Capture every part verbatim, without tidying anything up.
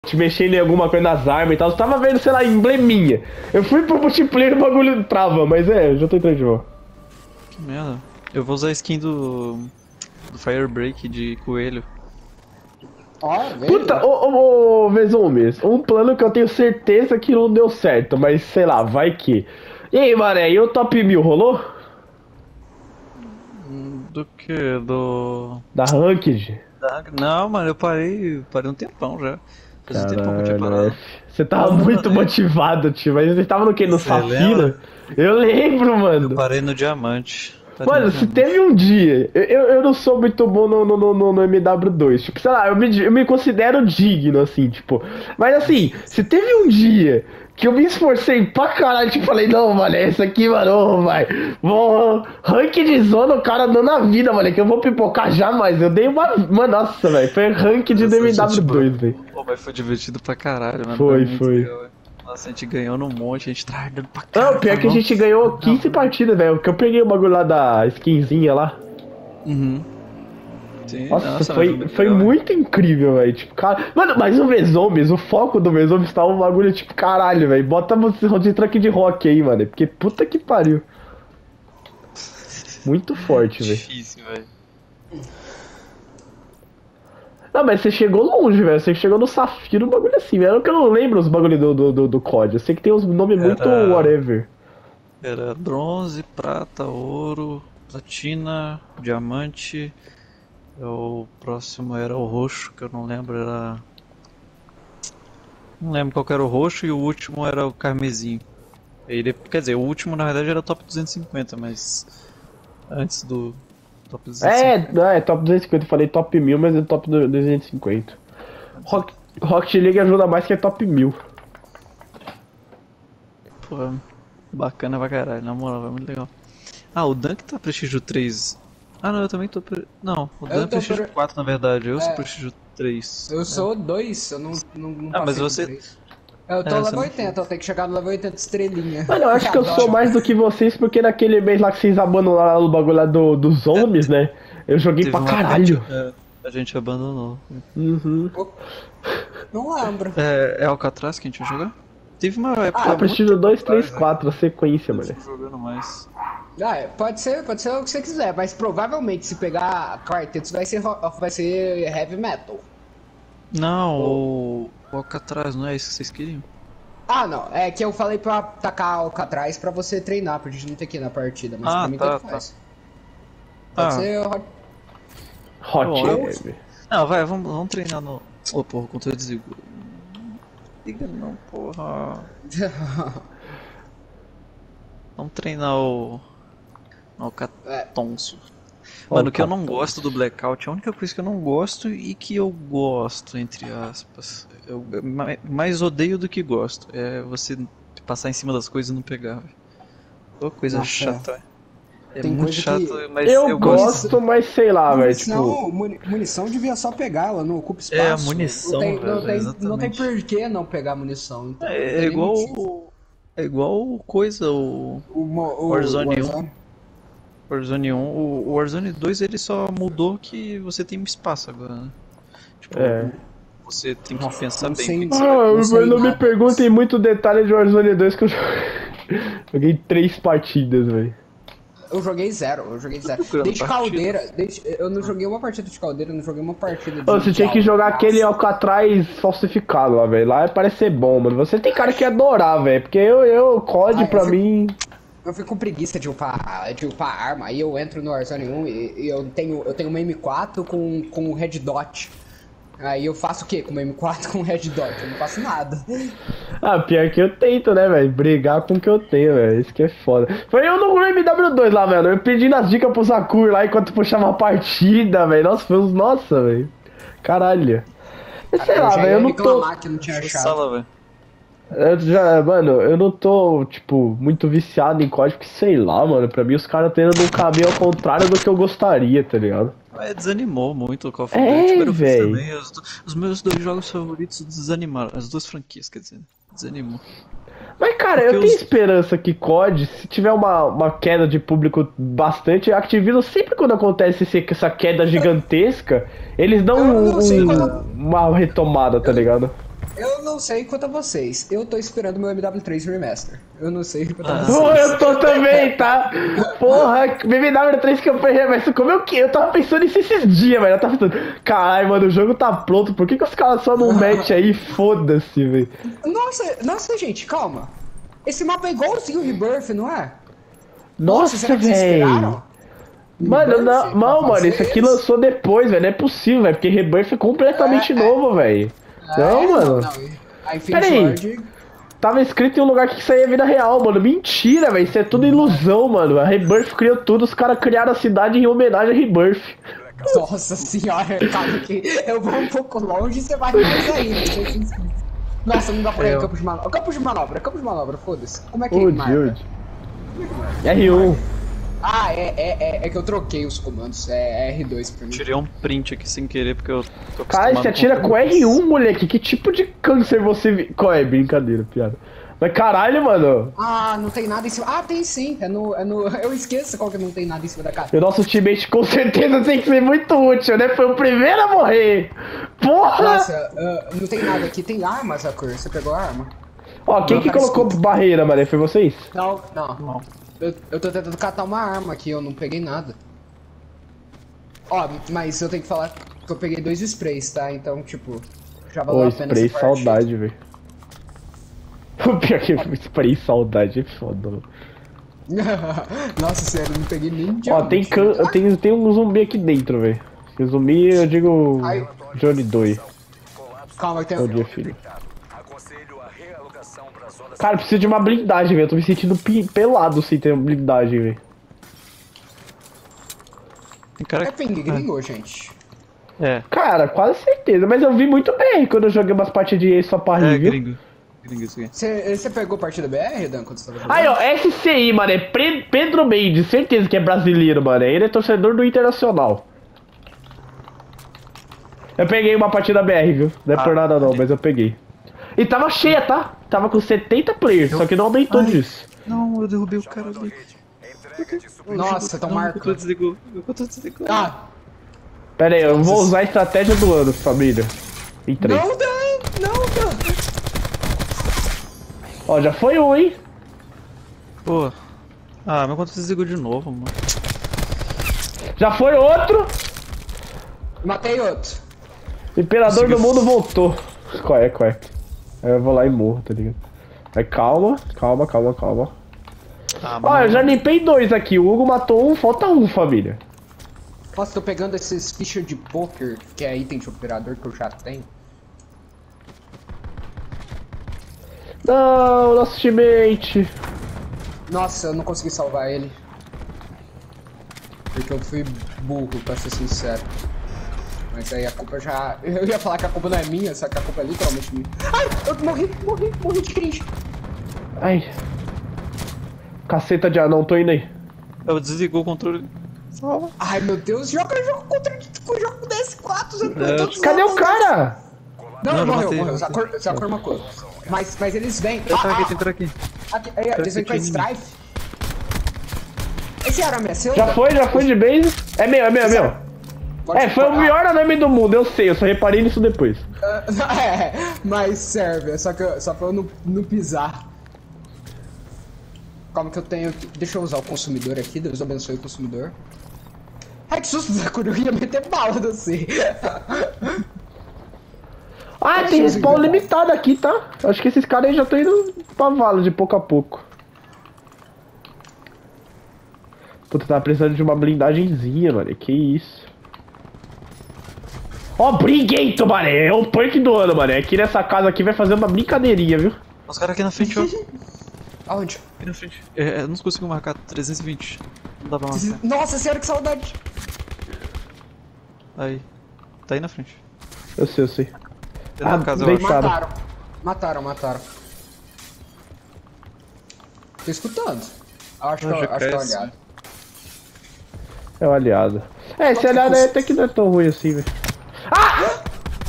te mexendo em alguma coisa nas armas e tal. Eu tava vendo, sei lá, embleminha. Eu fui pro multiplayer e o bagulho trava, mas é, eu já tô entrando de volta. Que merda. Eu vou usar a skin do. do Firebreak de coelho. Ó, Puta, ô, ô, ô, Vezumes, um plano que eu tenho certeza que não deu certo, mas sei lá, vai que. E aí, mané, e o top mil rolou? Do que? Do. Da Ranked? Da... Não, mano, eu parei. Parei um tempão já. Faz um tempão que eu tinha Caralho, parado. você tava Não, muito mano, motivado, tio, mas você tava no que? No Você Safira? lembra? Eu lembro, Eu mano. parei no diamante. Parei Mano, no se diamante. teve um dia, eu, eu eu não sou muito bom no, no, no, no M W dois, tipo, sei lá, eu me, eu me considero digno, assim, tipo, mas assim, se teve um dia que eu me esforcei pra caralho, tipo, falei, não, mano, é esse aqui, mano, ô, vai, vou, rank de zona, o cara dando a vida, mano, que eu vou pipocar jamais, eu dei uma, mano, nossa, velho, foi rank de Nossa, M gente, W dois, tipo, velho. pô, mas foi divertido pra caralho, mano. Foi, muito foi. legal, velho. Nossa, a gente ganhou num monte, a gente tava ardendo pra Não, caralho. pior que a gente ganhou quinze partidas, velho, que eu peguei o bagulho lá da skinzinha lá. Uhum. Sim, Nossa, nossa, foi, mas foi legal, né? muito incrível, velho. Tipo, cara. Mano, mas o Mesombis, o foco do Mesombis tá um bagulho tipo, caralho, velho. Bota você de truck de rock aí, mano. Porque puta que pariu. Muito forte, velho. Difícil, velho. Não, mas você chegou longe, velho. Você chegou no Safiro, um bagulho assim, velho. Que eu não lembro os bagulho do, do, do, do C O D. Eu sei que tem uns nomes muito Era- whatever. Era bronze, prata, ouro, platina, diamante. O próximo era o roxo, que eu não lembro, era. Não lembro qual que era o roxo, e o último era o carmesim. Ele, quer dizer, o último na verdade era top duzentos e cinquenta, mas antes do top duzentos e cinquenta. É, não, é top duzentos e cinquenta. Eu falei top mil, mas é top duzentos e cinquenta. Rock, Rocket League ajuda mais que é top mil. Pô, bacana pra caralho, na moral, é muito legal. Ah, o Dunk tá prestígio três. Ah, não, eu também tô. Pre... Não, o Dan Eu é tô prestígio pre- quatro na verdade, eu sou É. prestígio três. Eu sou dois, eu não, não, não Ah, mas passei do você- três. Eu tô É, você level não oitenta, eu tenho que chegar no level oitenta estrelinha. Mano, eu acho que eu sou Adoro. mais do que vocês, porque naquele mês lá que vocês abandonaram o bagulho lá do, dos zombies, né? Eu joguei Teve pra uma caralho. parte- é, a gente abandonou. Uhum. Não lembro. É, é Alcatraz que a gente vai jogar? Teve uma época. Ah, muito Prestígio tempo dois, atrás, três, quatro, a sequência, né, mano. que eu tô jogando mais. Ah, é, pode ser, pode ser o que você quiser, mas provavelmente se pegar quartetos vai ser, ro- vai ser heavy metal. Não, o, o Alcatraz, não é isso que vocês queriam? Ah, não, é que eu falei pra tacar Alcatraz pra você treinar, pra gente não ter que ir na partida, mas Ah, pra mim tá, tanto tá. faz. Pode Ah. ser hot. Hot Bom, eu- heavy. Não, vai, vamos, vamos treinar no. Ô, porra, controle desligou. Liga não, porra. Vamos treinar o. O Alcatôncio. Mano, o que eu não gosto do Blackout, a única coisa que eu não gosto e que eu gosto, entre aspas, eu eu ma- mais odeio do que gosto, é você passar em cima das coisas e não pegar, velho. Ô, coisa Nossa, chata. É Tem muito coisa chato, que- mas Eu, eu, gosto, mas sei lá, velho. Munição, Tipo, muni- munição devia só pegar, ela não ocupa espaço. É, a munição, não tem, não velho, tem, exatamente. não tem por que não pegar munição. Então, não É, tem é nem igual. motivo. É igual coisa, o O, mo- o, Warzone o um. Warzone um. O o Warzone dois ele só mudou que você tem espaço agora, né? Tipo, É. você tem que Nossa, pensar não bem. sei- o que que você ah, vai- não sei mas não me nada. perguntem muito detalhe de Warzone dois que eu joguei três partidas, velho. Eu joguei zero, eu joguei zero. procurando Desde partida. caldeira, desde, eu não joguei uma partida de caldeira, eu não joguei uma partida de. Ô, Você de tinha que alvo. jogar Nossa. aquele Alcatraz falsificado lá, velho. Lá parece ser bom, mano. Você tem cara que ia adorar, velho. Porque eu, eu, C O D Ah, eu pra fico- mim. Eu fico com preguiça de upar, de upar arma, aí eu entro no Warzone um e, e eu tenho, eu tenho uma M quatro com, com o Red Dot. Aí eu faço o quê com uma M quatro com o Red Dot? Eu não faço nada. Ah, pior que eu tento, né, velho? Brigar com o que eu tenho, velho. Isso que é foda. Foi eu no M W dois lá, velho. Eu pedindo as dicas pro Sakur lá enquanto puxava a partida, velho. Nossa, foi uns. Nossa, velho. Caralho. Mas sei eu lá, já velho. ia Eu não tô. reclamar que não tinha achado. Sala, velho. Eu já, mano, eu não tô, tipo, muito viciado em código, porque sei lá, mano. Pra mim os caras tendo um caminho ao contrário do que eu gostaria, tá ligado? É, desanimou muito o Call of É, Duty, Battlefield véi. também. Os, os meus dois jogos favoritos desanimaram. As duas franquias, quer dizer, desanimou. Mas, cara, Porque eu tenho os- esperança que C O D, se tiver uma, uma queda de público bastante, Activision, sempre quando acontece esse- essa queda gigantesca, eles dão Eu não um- sei um- quando- uma retomada, tá ligado? Eu não sei quanto a vocês. Eu tô esperando meu M W três Remaster. Eu não sei quanto a Ah. vocês. Pô, eu tô também, tá? Porra, B M W três que eu peguei, mas como eu que? Eu tava pensando nisso esses dias, velho. Eu tava pensando, caralho, mano, o jogo tá pronto. Por que, que os caras só não metem aí? Foda-se, velho. Nossa, nossa, gente, calma. Esse mapa é igualzinho o Rebirth, não é? Nossa, será que vocês velho. esperaram? Mano, Rebirth não, pra não mano, fazer isso aqui isso? lançou depois, velho. Não é possível, velho. Porque Rebirth é completamente É, é. novo, velho. Não, É, mano. Não, a Infinity Pera aí. Ward... Tava escrito em um lugar que isso aí é vida real, mano. Mentira, velho. Isso é tudo ilusão, mano. A Rebirth criou tudo. Os caras criaram a cidade em homenagem a Rebirth. Nossa senhora, calma que eu vou um pouco longe e você vai mais ainda. Nossa, não dá pra ir Eu. campo de manobra. Campo de manobra, campo de manobra, foda-se. Como é que Ô, marca? Diode. R um. Ah, é, é, é, é que eu troquei os comandos. É R dois pra mim. Tirei um print aqui sem querer porque eu tô Cara, você atira com R um, moleque. Que tipo de câncer você... vi- Qual é? Brincadeira, piada. Mas caralho, mano. Ah, não tem nada em cima. Ah, tem sim. É no, é no... Eu esqueço qual que não tem nada em cima da cara. E o nosso teammate com certeza tem que ser muito útil, né? Foi o primeiro a morrer. Porra! Nossa, ah, não tem nada aqui. Tem arma, Sakura. Você pegou a arma? Ó, quem Não, que cara, colocou escuta. barreira, mano? Foi vocês? Não, não. Não. Eu, eu tô tentando catar uma arma aqui, eu não peguei nada. Ó, mas eu tenho que falar que eu peguei dois sprays, tá? Então, tipo, já valeu Ô, a pena spray essa parte. saudade, velho. O pior que spray saudade é foda, mano. Nossa, sério, eu não peguei nem de Ó, arma. tem, can... tem, tem um zumbi aqui dentro, velho. Se zumbi, eu digo Ai. Johnny Doe. Calma, tem... Bom dia, filho. Cara, preciso de uma blindagem, velho. Eu tô me sentindo pi- pelado sem ter uma blindagem, velho. Tem cara É que... ping gringo, gente. É, Cara, quase certeza. Mas eu vi muito bem quando eu joguei umas partidas de Ace só pra é rir, viu? gringo. Gringo isso aqui. Você pegou partida B R, Dan, quando você tava jogando? Aí, ó, S C I, mano. É Pre- Pedro Mendes. Certeza que é brasileiro, mano. Ele é torcedor do Internacional. Eu peguei uma partida B R, viu? Não é Ah, por nada não, ok. mas eu peguei. E tava cheia, tá? Tava com setenta players, só que não aumentou Ai. disso. Não, eu derrubei o cara ali. Nossa, tão Não, o marcando. controle desligou. O controle desligou. Ah, Pera aí, eu vou Nossa. usar a estratégia do ano, família. Em três. não, Dan! Não, Dan! Ó, já foi um, hein? Pô. Ah, meu controle desligou de novo, mano. Já foi outro. Matei outro. Imperador Conseguiu. do mundo voltou. Qual é, qual é? Aí eu vou lá e morro, tá ligado? Mas calma, calma, calma, calma. Ah, Ó, eu já limpei dois aqui. O Hugo matou um, falta um, família. Nossa, tô pegando esses fichas de poker, que é item de operador que eu já tenho. Não, nosso teammate. Nossa, eu não consegui salvar ele. Porque eu fui burro, pra ser sincero. Mas aí a culpa já... Eu ia falar que a culpa não é minha, só que a culpa é literalmente minha. Ai, eu morri, morri, morri de cringe. Ai. Caceta de anão, tô indo aí. Eu desligou o controle. Salva. Ai, meu Deus, joga jogo contra o jogo D S quatro. Você É, todos Cadê os- o cara? Não, Não, eu morreu, matei. morreu. Zakor, Zakor macou. Mas, mas eles vêm. Tem Ah, cara aqui, ah, tem cara aqui. aqui, aí, eles vêm com a aqui em mim. Strife. Esse arame é seu? Já foi, já foi de base. É meu, é meu, é meu. Pode- É, foi o ah, melhor anime do mundo, eu sei, eu só reparei nisso depois. É, mas serve, é só, que eu- só pra eu não, não pisar. Calma que eu tenho. que- Deixa eu usar o consumidor aqui, Deus abençoe o consumidor. Ai, que susto, Zakura, eu ia meter bala de você. Ah, tem respawn limitado aqui, tá? Acho que esses caras aí já estão indo pra vala de pouco a pouco. Puta, tava precisando de uma blindagenzinha, mano. Que isso. Ó, briguento, mano. É o punk do ano, mano. Aqui nessa casa aqui vai fazer uma brincadeirinha, viu? Os caras aqui na frente, ó. Aonde? Aqui na frente. É, eu não consigo marcar trezentos e vinte. Não dá pra marcar. Nossa senhora, que saudade. Aí. Tá aí na frente. Eu sei, eu sei. Dentro Ah, da casa, eu bem- acho. Cara. Mataram. Mataram, mataram. Tô escutando. Acho que, Ah, eu- já acho que é o cresce. aliado. É o aliado. É, esse aliado aí até que não é tão ruim assim, velho. Ah!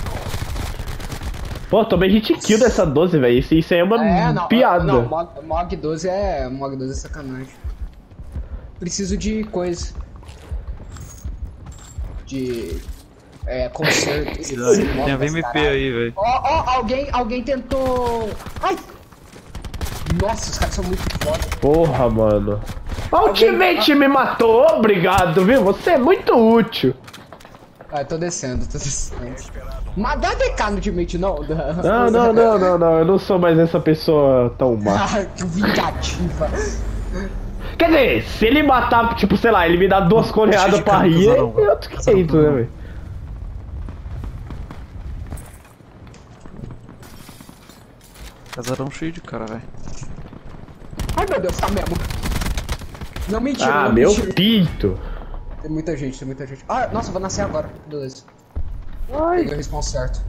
Pô, tomei hit kill dessa doze, velho. Isso, isso aí é uma É, não, piada. não, Mog, Mog doze é. Mog doze é sacanagem. Preciso de coisa. De. é, conserto. Tem a V M P aí, velho. Ó, ó, alguém, alguém tentou... Ai! Nossa, os caras são muito foda. Porra, mano. O ultimate me matou, obrigado, viu? Você é muito útil. Ah, eu tô descendo, tô descendo. Mas dá D K no ultimate, não? Não, não, não, não, não. Eu não sou mais essa pessoa tão má. Que vingativa. Quer dizer, se ele matar, tipo, sei lá, ele me dá duas coreadas pra rir, é outro quinhentos, né, velho? Casarão cheio de cara, velho. Ai meu Deus, tá mesmo. Não, mentira, Ah, não, meu mentira. pinto. Tem muita gente, tem muita gente. Ah, nossa, eu vou nascer agora. Beleza. Ai. Peguei o respawn certo.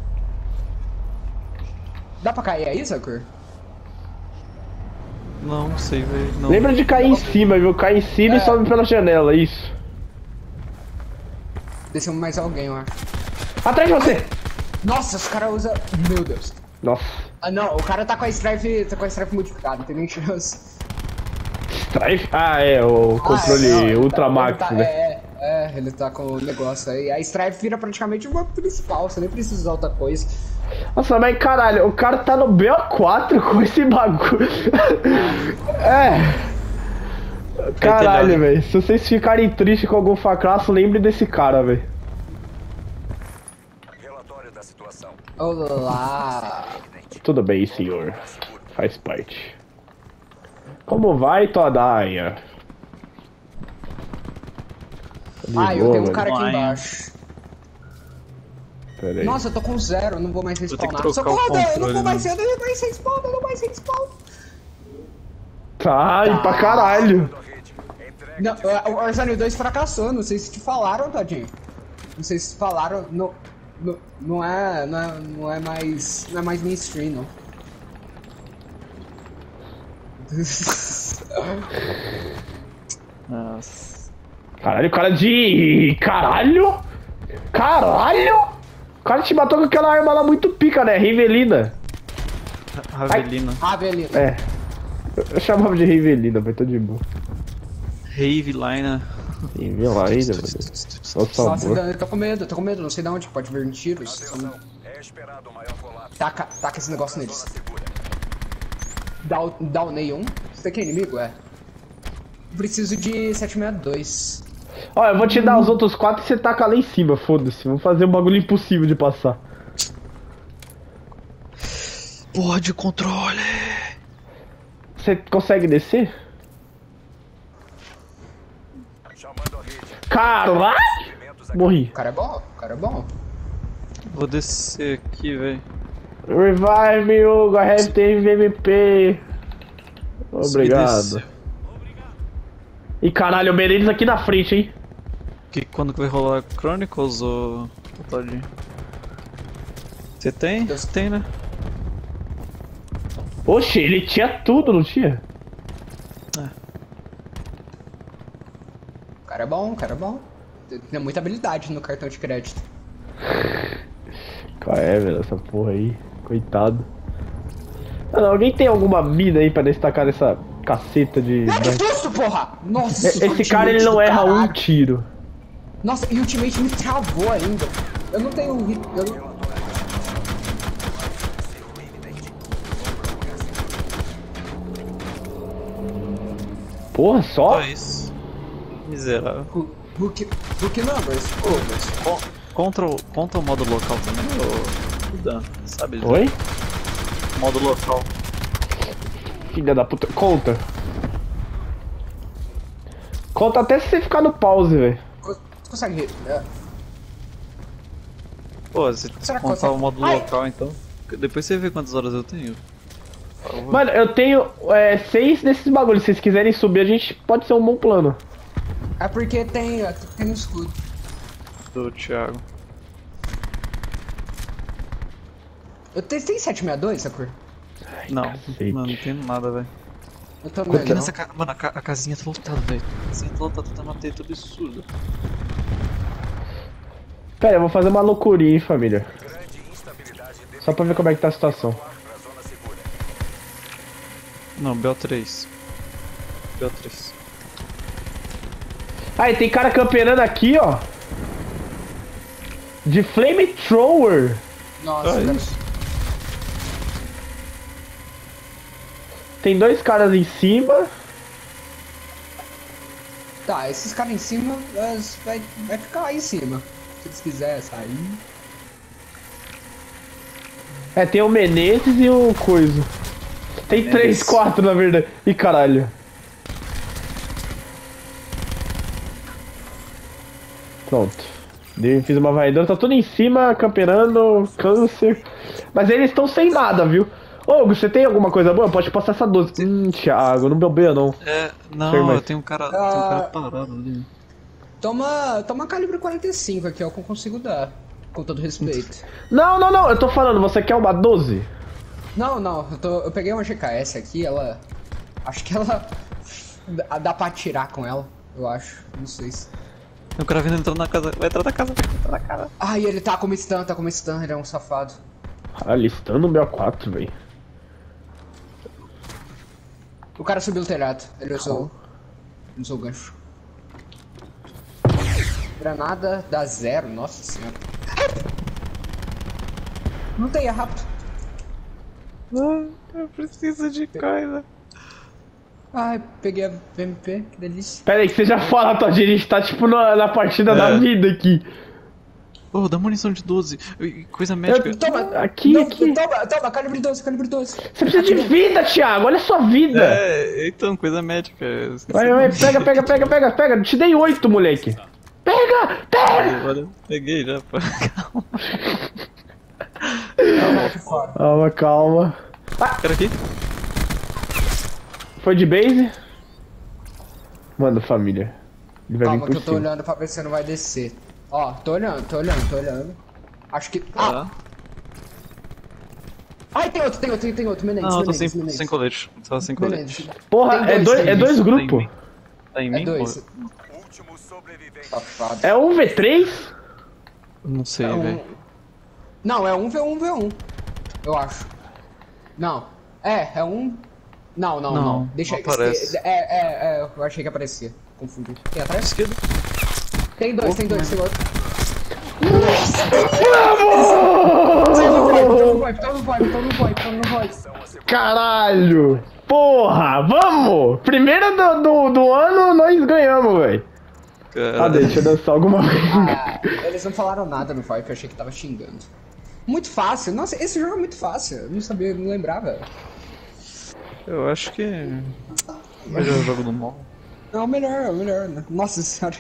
Dá pra cair aí, Sakur? Não, não sei, velho. Não. Lembra de cair em cima, viu? Cai em cima É. e sobe pela janela, isso. Desceu mais alguém, eu acho. Atrás de você! Nossa, os caras usam... Meu Deus. Nossa. Ah, não, o cara tá com a Strife, tá com a Strife modificada, não tem nem chance. Strife? Ah, é, o controle Ah, é, não, ele Ultramax, tá, ele tá, né? É, é, ele tá com o negócio aí. A Strife vira praticamente uma principal, você nem precisa usar outra coisa. Nossa, mas caralho, o cara tá no B O quatro com esse bagulho. É. Caralho, velho. Se vocês ficarem tristes com algum fracasso, lembre desse cara, velho. Relatório da situação. Olá. Tudo bem, senhor. Faz parte. Como vai, Todaia? De Ah, eu boa, tenho um velho. cara aqui Vai. embaixo. Pera aí. Nossa, eu tô com zero, eu não vou mais ter que respawnar. trocar o Socorro, eu não controle, vou mais né? ser, eu não vou mais ser spawn, eu não vou mais ser spawn. Tá, e pra caralho. Não, o Warzone dois fracassou, não sei se te falaram, Tadinho. Não sei se te falaram, não, não, não, é, não, é, não é mais, não é mais mainstream, não. Nossa. Caralho, o cara de... Caralho? Caralho? O cara te matou com aquela arma lá muito pica, né? Rivelina. Ravelina. Ah, beleza. É. Eu, eu chamava de Rivelina, mas tô de boa. Rave Lina. Rivelina, velho. Nossa, Nossa, sabor. eu tô com medo, eu tô com medo, não sei de onde pode vir tiros. Atenção, é esperado o maior colapso. Taca, taca esse negócio neles. Zona segura. Down, downei um. Você aqui é inimigo? É. Preciso de sete sessenta e dois. Ó, eu vou te dar os outros quatro e você taca lá em cima, foda-se. Vamos fazer um bagulho impossível de passar. Porra de controle. Você consegue descer? Chamando a rede. Caralho! Elementos aqui. Morri. O cara é bom, o cara é bom. Vou descer aqui, velho. Revive me, Hugo. I have the V M P. Obrigado. E caralho, o Menezes aqui na frente, hein? Que quando que vai rolar Chronicles ou Todinho? Você tem? Você tem, né? Oxe, ele tinha tudo, não tinha? O cara é bom, o cara é bom. Tem muita habilidade no cartão de crédito. Qual é, velho, essa porra aí? Coitado. Mano, alguém tem alguma mina aí pra destacar essa caceta de... Ai, que susto, porra! Nossa, Esse cara, ele não erra um tiro. Nossa, e o Ultimate me travou ainda. Eu não tenho... Eu não... Porra, só? Só isso. Miserável. Book, book numbers, overs. Con contra, o, contra o modo local também, ô Dan, sabe? Oi? Modo local. Filha da puta. Conta. Conta até se você ficar no pause, velho. Você consegue... É, Pô, se Será que contar consegue? o modo Ai. local então. Depois você vê quantas horas eu tenho. Por favor. Mano, eu tenho é, seis desses bagulhos. Se vocês quiserem subir, a gente pode ser um bom plano. é porque tem, é, tem no escudo. Do Thiago. Eu tenho, tem sete sessenta e dois, Sakur? Não, cacete. mano, não tem nada, velho. Eu também Quanto- não. Nessa ca... Mano, a, ca... a casinha tá lotada, velho. A casinha tá lotada, tá uma treta absurda. Pera, eu vou fazer uma loucurinha, hein, família. Grande instabilidade Só pra ver como é que tá a situação. pra zona segura. Não, B O três. B O três. Aí, tem cara camperando aqui, ó. De flamethrower. Nossa, Ai. cara. Tem dois caras em cima. Tá, esses caras em cima elas vai, vai ficar aí em cima. Se eles quiserem sair. É, tem o Menezes e o Coiso. Tem três, quatro na verdade. Ih, caralho. Pronto. Dei- Fiz uma varredura, tá tudo em cima, camperando, câncer. Mas eles estão sem nada, viu? Ô, você tem alguma coisa boa? Pode passar essa doze. Hum, Thiago, não bebeu não. É, Chega não, mais. eu tenho um cara, tem um cara parado ali. Toma, toma calibre quarenta e cinco aqui, é o que eu consigo dar. Com todo respeito. Não, não, não, eu tô falando, você quer uma doze? Não, não, eu, tô, eu peguei uma G K S aqui, ela... Acho que ela... Dá, dá pra atirar com ela, eu acho. Não sei se... Tem um cara vindo entrando na casa, vai entrar na casa, vai entrar na casa. Ai, ele tá como stun, tá como stun, ele é um safado. Caralho, estando no meu quatro, velho. O cara subiu o telhado, ele usou... Ele usou o gancho. Granada dá zero, nossa senhora. Não tem, é rápido. Eu preciso de coisa. Ai, peguei a V M P, que delícia. Pera aí, que você já fala, tua gente tá tipo na, na partida É. da vida aqui. Oh, dá munição de doze. E coisa médica. Eu- Toma! Aqui, não, aqui. Toma, toma, calibre doze, calibre doze. Você precisa de vida, Thiago, olha a sua vida. É, então, coisa médica. eu esqueci Vai, o vai, nome. pega, pega, pega, pega, pega. Eu te dei oito, moleque. Pega, pega. Olha, peguei já, pô. Calma. Calma, calma. Cara aqui? Foi de base? Manda, família. Ele vai Calma vir que por eu tô cima. olhando pra ver se você não vai descer. Ó, tô olhando, tô olhando, tô olhando. Acho que... Ah! Tá. Ai, tem outro, tem outro, tem outro. Menezes, Não, eu tô Menezes, sem, Menezes. sem colete. Tô sem colete. Menezes. Porra, Tem é dois, dois, tem é dois Tá em grupos. mim? Tá em É mim? dois. Pô? Último sobrevivente. Safado. É um v três? Não sei, É um... velho. Não, é um v um v um. Eu acho. Não. É, é um... Não, não, não. Não, Deixa não aparece. É, é, é, eu achei que aparecia. Confundi. Tem atrás? Esquerda. Tem dois, tem dois, tem outro. Vamos! Toma no VoIP, toma no VoIP, toma no VoIP, toma no VoIP. Caralho! Porra, vamos! Primeira do, do, do ano nós ganhamos, velho. Cara, Ah, deixa eu dançar alguma coisa. Ah, eles não falaram nada no VoIP, eu achei que tava xingando. Muito fácil, nossa, esse jogo é muito fácil. Eu não sabia, não lembrava. eu acho que. O melhor jogo do mal. É o melhor, é o melhor, né? Nossa senhora.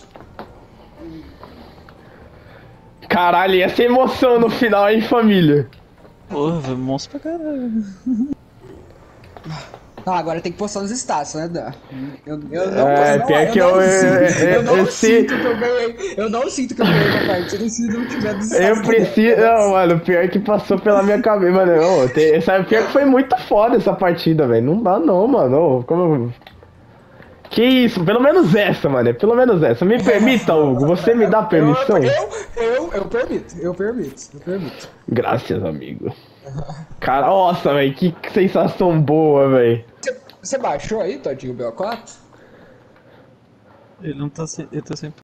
Caralho, ia ser emoção no final, hein, família? Porra, foi monstro pra caralho. Ah, agora tem que postar nos status, né, Dan? Eu, eu não, É, não, pior eu que não eu- sinto, eu- eu não eu sinto sei- que eu ganhei. Eu não sinto que eu ganhei uma partida se não tiver nos status. Eu do preciso. Dan. Não, mano, pior que passou pela minha cabeça, mano. Ô, tem, sabe, pior que foi muito foda essa partida, velho. Não dá não, mano. Ô, como. Que isso, pelo menos essa, mano. Pelo menos essa. Me permita, Hugo. Você me dá permissão? Eu, eu, eu, eu permito, eu permito, eu permito. Graças, amigo. Cara, nossa, velho. Que sensação boa, velho. Você baixou aí, Todinho, o B O quatro? Ele não tá sem. Ele tá sem